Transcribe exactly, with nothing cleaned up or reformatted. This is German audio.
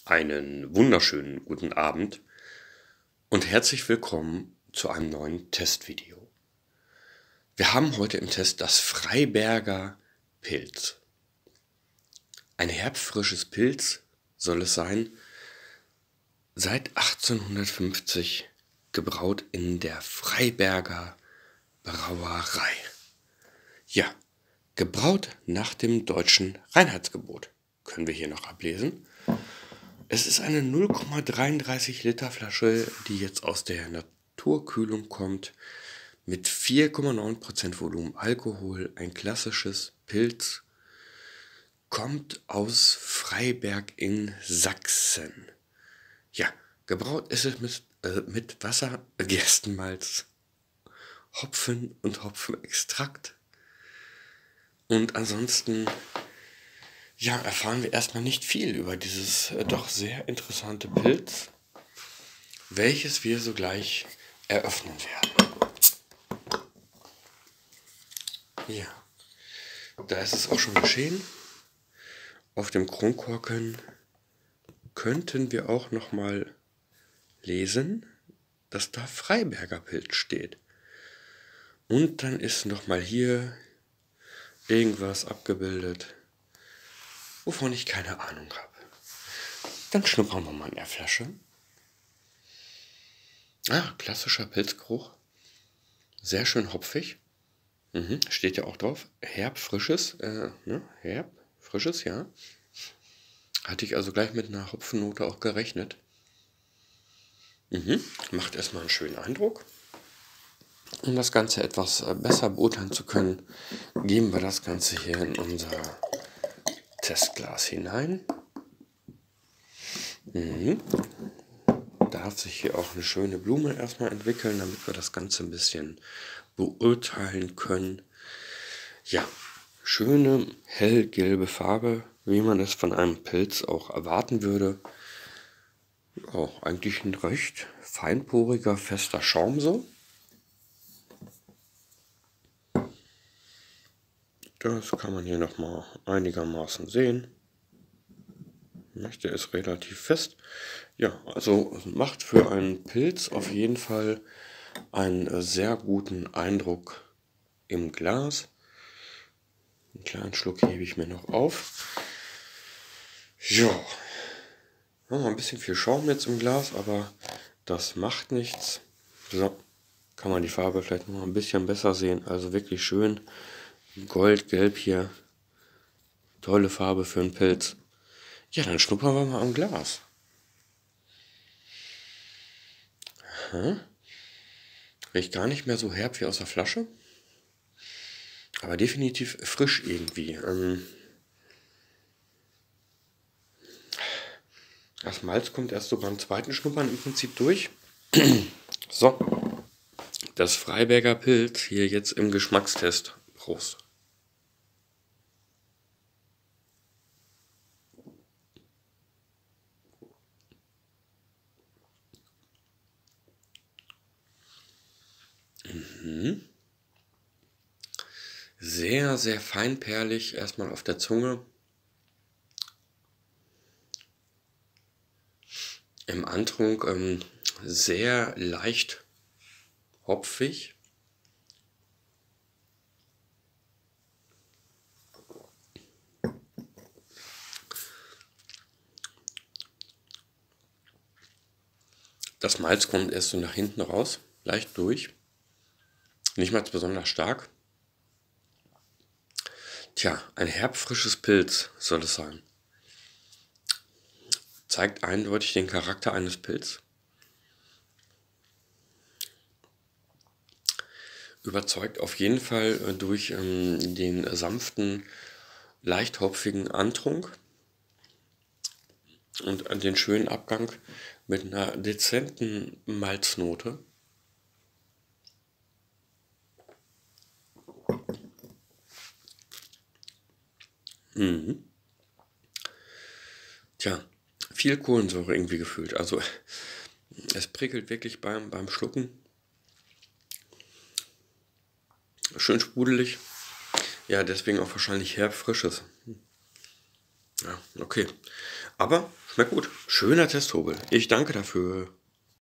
Einen wunderschönen guten Abend und herzlich willkommen zu einem neuen Testvideo. Wir haben heute im Test das Freiberger Pils. Ein herbfrisches Pils soll es sein, seit achtzehnhundertfünfzig gebraut in der Freiberger Brauerei. Ja, gebraut nach dem deutschen Reinheitsgebot, können wir hier noch ablesen. Es ist eine null Komma dreiunddreißig Liter Flasche, die jetzt aus der Naturkühlung kommt, mit vier Komma neun Prozent Volumen Alkohol, ein klassisches Pils, kommt aus Freiberg in Sachsen. Ja, gebraut ist es mit, äh, mit Wasser, Gerstenmalz, Hopfen und Hopfenextrakt. Und ansonsten ja, erfahren wir erstmal nicht viel über dieses äh, doch sehr interessante Pils, welches wir sogleich eröffnen werden. Ja, da ist es auch schon geschehen. Auf dem Kronkorken könnten wir auch nochmal lesen, dass da Freiberger Pils steht. Und dann ist nochmal hier irgendwas abgebildet, wovon ich keine Ahnung habe. Dann schnuppern wir mal in der Flasche. Ah, klassischer Pilzgeruch. Sehr schön hopfig. Mhm, steht ja auch drauf. Herb, frisches. Äh, ne? Herb, frisches, ja. Hatte ich also gleich mit einer Hopfennote auch gerechnet. Mhm, macht erstmal einen schönen Eindruck. Um das Ganze etwas besser beurteilen zu können, geben wir das Ganze hier in unser Testglas hinein. Mhm. Darf sich hier auch eine schöne Blume erstmal entwickeln, damit wir das Ganze ein bisschen beurteilen können. Ja, schöne hellgelbe Farbe, wie man es von einem Pilz auch erwarten würde. Auch eigentlich ein recht feinporiger, fester Schaum so. Das kann man hier nochmal einigermaßen sehen. Der ist relativ fest. Ja, also macht für einen Pilz auf jeden Fall einen sehr guten Eindruck im Glas. Einen kleinen Schluck hebe ich mir noch auf. Ja, haben wir ein bisschen viel Schaum jetzt im Glas, aber das macht nichts. So, kann man die Farbe vielleicht noch ein bisschen besser sehen. Also wirklich schön goldgelb hier. Tolle Farbe für einen Pilz. Ja, dann schnuppern wir mal am Glas. Aha. Riecht gar nicht mehr so herb wie aus der Flasche. Aber definitiv frisch irgendwie. Ähm das Malz kommt erst so beim zweiten Schnuppern im Prinzip durch. So, das Freiberger Pils hier jetzt im Geschmackstest. Prost. Mhm. Sehr, sehr feinperlig erstmal auf der Zunge. Im Antrunk ähm, sehr leicht hopfig. Das Malz kommt erst so nach hinten raus, leicht durch. Nicht mal besonders stark. Tja, ein herbfrisches Pils soll es sein. Zeigt eindeutig den Charakter eines Pils. Überzeugt auf jeden Fall durch ähm, den sanften, leicht hopfigen Antrunk und den schönen Abgang mit einer dezenten Malznote. Mhm. Tja, viel Kohlensäure irgendwie gefühlt. Also es prickelt wirklich beim, beim Schlucken. Schön sprudelig. Ja, deswegen auch wahrscheinlich herb frisches. Ja, okay. Aber Schmeckt gut. Schöner Testhobel. Ich danke dafür.